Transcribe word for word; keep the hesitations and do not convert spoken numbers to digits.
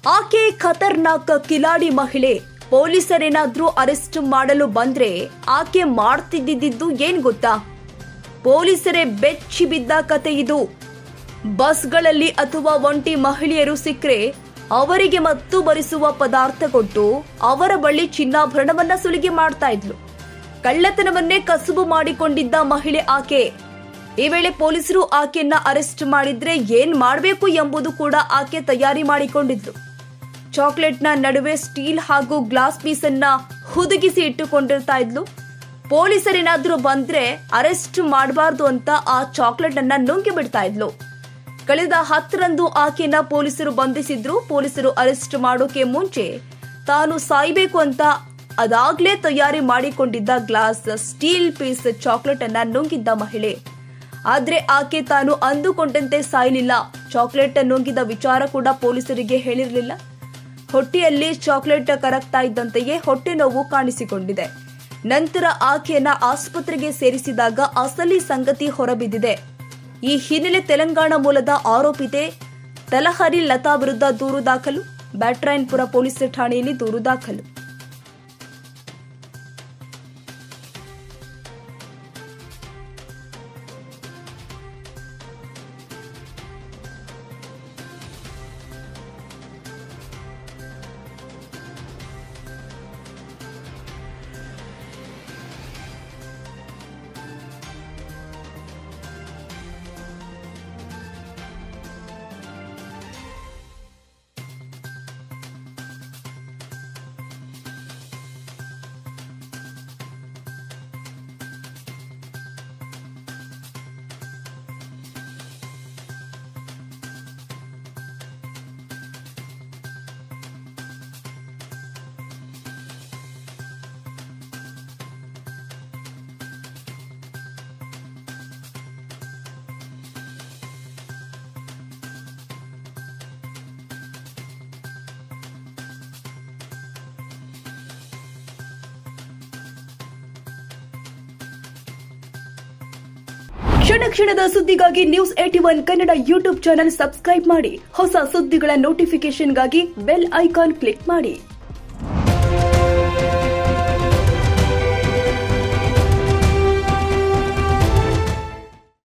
ಆಕೆ ಖತರ್ನಾಕ್ ಕಿಲಾಡಿ ಮಹಿಳೆ. ಪೊಲೀಸರೇನಾದ್ರೂ ಅರೆಸ್ಟ್ ಮಾಡಲು ಬಂದ್ರೆ ಆಕೆ ಮಾಡ್ತಿದ್ದಿದ್ದು ಏನ್ ಗೊತ್ತಾ? ಪೊಲೀಸರೇ ಬೆಚ್ಚಿ ಬಿದ್ದ ಕತೆ ಇದು. ಬಸ್ಗಳಲ್ಲಿ ಅಥವಾ ಒಂಟಿ ಮಹಿಳೆಯರು ಸಿಕ್ಕರೆ ಅವರಿಗೆ ಮತ್ತು ಬರಿಸುವ ಪದಾರ್ಥ ಕೊಟ್ಟು ಅವರ ಬಳಿ ಚಿನ್ನಾಭರಣವನ್ನ ಸುಲಿಗೆ ಮಾಡ್ತಾ ಇದ್ಲು. ಕಳ್ಳತನವನ್ನೇ ಕಸುಬು ಮಾಡಿಕೊಂಡಿದ್ದ ಮಹಿಳೆ ಆಕೆ. ಈ ವೇಳೆ ಪೊಲೀಸರು ಆಕೆಯನ್ನ ಅರೆಸ್ಟ್ ಮಾಡಿದ್ರೆ ಏನ್ ಮಾಡಬೇಕು ಎಂಬುದು ಕೂಡ ಆಕೆ ತಯಾರಿ ಮಾಡಿಕೊಂಡಿದ್ಲು. ಚಾಕ್ಲೇಟ್ನ ನಡುವೆ ಸ್ಟೀಲ್ ಹಾಗೂ ಗ್ಲಾಸ್ ಪೀಸ್ ಅನ್ನ ಹುದುಗಿಸಿ ಇಟ್ಟುಕೊಂಡಿರ್ತಾ ಇದ್ಲು. ಪೊಲೀಸರೇನಾದ್ರೂ ಬಂದ್ರೆ ಅರೆಸ್ಟ್ ಮಾಡಬಾರ್ದು ಅಂತ ಆ ಚಾಕ್ಲೇಟ್ ಅನ್ನ ನುಂಗಿ ಬಿಡ್ತಾ ಇದ್ಲು. ಕಳೆದ ಹತ್ತರಂದು ಆಕೆಯನ್ನ ಪೊಲೀಸರು ಬಂಧಿಸಿದ್ರು. ಪೊಲೀಸರು ಅರೆಸ್ಟ್ ಮಾಡೋಕೆ ಮುಂಚೆ ತಾನು ಸಾಯ್ಬೇಕು ಅಂತ ಅದಾಗ್ಲೇ ತಯಾರಿ ಮಾಡಿಕೊಂಡಿದ್ದ ಗ್ಲಾಸ್ ಸ್ಟೀಲ್ ಪೀಸ್ ಚಾಕ್ಲೇಟ್ ಅನ್ನ ನುಂಗಿದ್ದ ಮಹಿಳೆ. ಆದ್ರೆ ಆಕೆ ತಾನು ಅಂದುಕೊಂಡಂತೆ ಸಾಯಲಿಲ್ಲ. ಚಾಕ್ಲೇಟ್ ನುಂಗಿದ ವಿಚಾರ ಕೂಡ ಪೊಲೀಸರಿಗೆ ಹೇಳಿರಲಿಲ್ಲ. ಹೊಟ್ಟೆಯಲ್ಲಿ ಚಾಕ್ಲೇಟ್ ಕರಗ್ತಾ ಇದ್ದಂತೆಯೇ ಹೊಟ್ಟೆ ನೋವು ಕಾಣಿಸಿಕೊಂಡಿದೆ. ನಂತರ ಆಕೆಯನ್ನ ಆಸ್ಪತ್ರೆಗೆ ಸೇರಿಸಿದಾಗ ಅಸಲಿ ಸಂಗತಿ ಹೊರಬಿದ್ದಿದೆ. ಈ ಹಿನ್ನೆಲೆ ತೆಲಂಗಾಣ ಮೂಲದ ಆರೋಪಿತೆ ತಲಹರಿ ಲತಾ ವಿರುದ್ಧ ದೂರು ದಾಖಲು. ಬ್ಯಾಟರಾಯನ್ಪುರ ಪೊಲೀಸ್ ಠಾಣೆಯಲ್ಲಿ ದೂರು ದಾಖಲು. ಕ್ಷಣ ಕ್ಷಣದ ಸುದ್ದಿಗಾಗಿ news at one Kannada YouTube channel subscribe ಮಾಡಿ. ಹೊಸ ಸುದ್ದಿಗಳ ನೋಟಿಫಿಕೇಶನ್ಗಾಗಿ ಬೆಲ್ ಐಕಾನ್ ಕ್ಲಿಕ್ ಮಾಡಿ.